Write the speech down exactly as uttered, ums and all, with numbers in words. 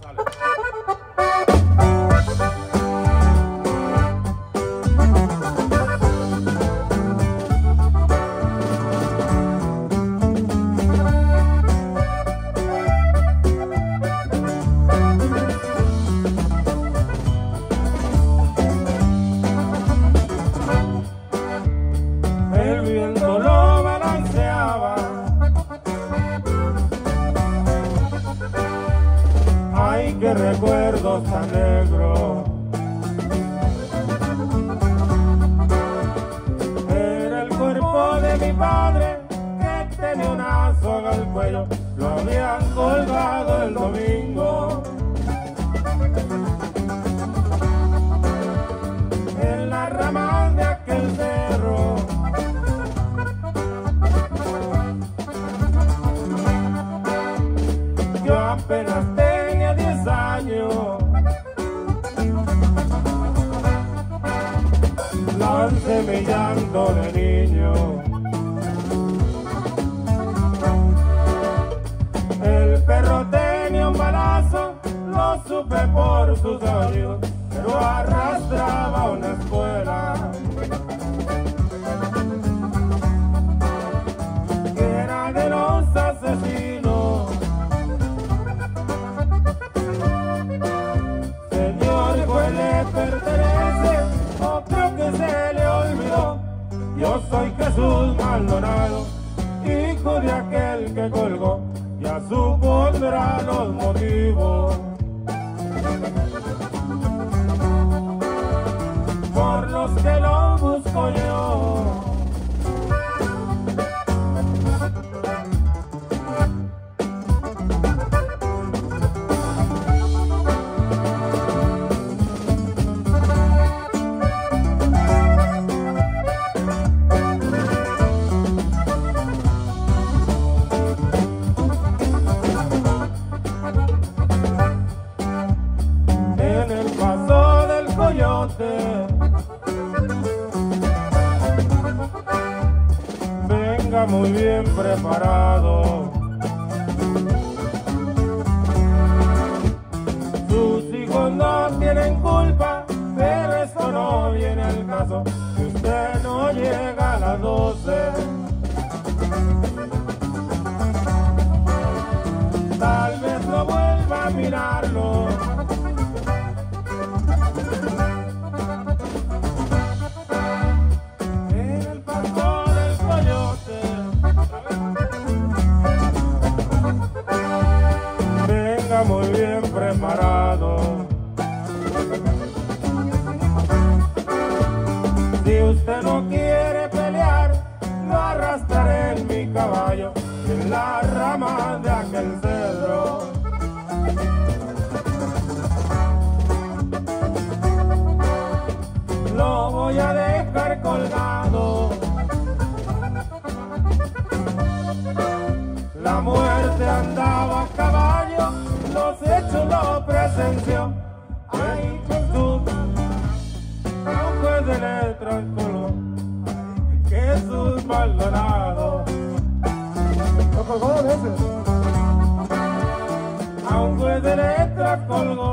Qué recuerdos tan negros. Era el cuerpo de mi padre que tenía una soga al cuello, lo habían colgado el domingo. En las ramas de aquel cerro. Yo apenas tenía diez años. Lancé mi llanto de niño. El perro tenía un balazo, lo supe por sus oídos, pero arrastraba una espuela que era de los asesinos. Señor, pues le pertenece, o creo que se le olvidó. Yo soy Jesús Maldonado, hijo de aquel que colgó, ya supondrá los motivos por los que lo busco yo. Venga muy bien preparado. Sus hijos no tienen culpa, pero esto no viene al caso, que usted no llega a las doce. Tal vez no vuelva a mirarlo. Muy bien preparado. Si usted no quiere pelear, lo arrastraré en mi caballo en la rama de aquel cedro. Lo voy a dejar colgado. La muerte andaba a caballo, los hechos lo presenció. Ay, Jesús, no puede letras colgó. Jesús Maldonado, lo colgó dos veces. A un juez de letras colgó.